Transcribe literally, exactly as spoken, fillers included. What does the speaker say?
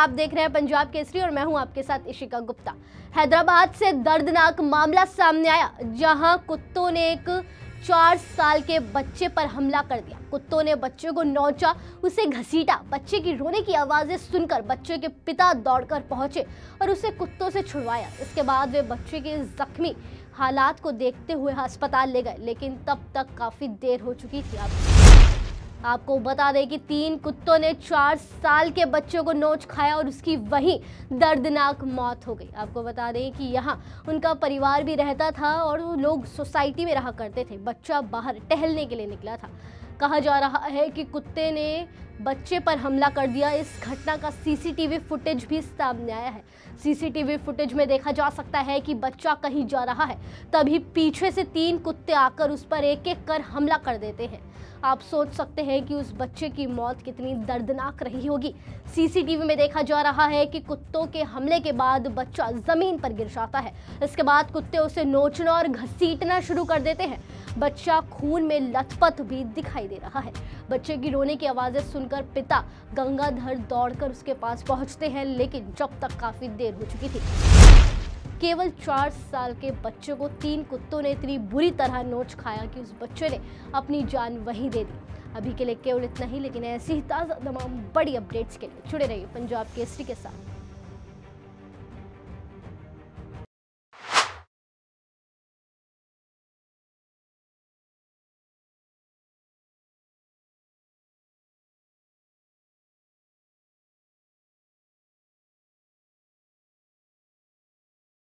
आप देख रहे हैं पंजाब केसरी और मैं हूं आपके साथ इशिका गुप्ता। हैदराबाद से दर्दनाक मामला सामने आया, जहां कुत्तों ने एक चार साल के बच्चे पर हमला कर दिया। कुत्तों ने बच्चे को नोचा, उसे घसीटा। बच्चे की रोने की आवाजें सुनकर बच्चे के पिता दौड़कर पहुंचे और उसे कुत्तों से छुड़वाया। इसके बाद वे बच्चे के जख्मी हालात को देखते हुए अस्पताल ले गए, लेकिन तब तक काफी देर हो चुकी थी। आप आपको बता दें कि तीन कुत्तों ने चार साल के बच्चों को नोच खाया और उसकी वहीं दर्दनाक मौत हो गई। आपको बता दें कि यहाँ उनका परिवार भी रहता था और वो लोग सोसाइटी में रहा करते थे। बच्चा बाहर टहलने के लिए निकला था। कहा जा रहा है कि कुत्ते ने बच्चे पर हमला कर दिया। इस घटना का सीसीटीवी फुटेज भी सामने आया है। सीसीटीवी फुटेज में देखा जा सकता है कि बच्चा कहीं जा रहा है, तभी पीछे से तीन कुत्ते आकर उस पर एक एक कर हमला कर देते हैं। आप सोच सकते हैं कि उस बच्चे की मौत कितनी दर्दनाक रही होगी। सीसीटीवी में देखा जा रहा है कि कुत्तों के हमले के बाद बच्चा जमीन पर गिर जाता है। इसके बाद कुत्ते उसे नोचना और घसीटना शुरू कर देते हैं। बच्चा खून में लथपथ भी दिखाई दे रहा है। बच्चे की रोने की आवाजें सुनकर पिता गंगाधर दौड़कर उसके पास पहुंचते हैं, लेकिन जब तक काफी देर हो चुकी थी। केवल चार साल के बच्चे को तीन कुत्तों ने इतनी बुरी तरह नोच खाया कि उस बच्चे ने अपनी जान वहीं दे दी। अभी के लिए केवल इतना ही, लेकिन ऐसी ही ताज़ा तमाम बड़ी अपडेट्स के लिए जुड़े रहिए पंजाब केसरी के साथ।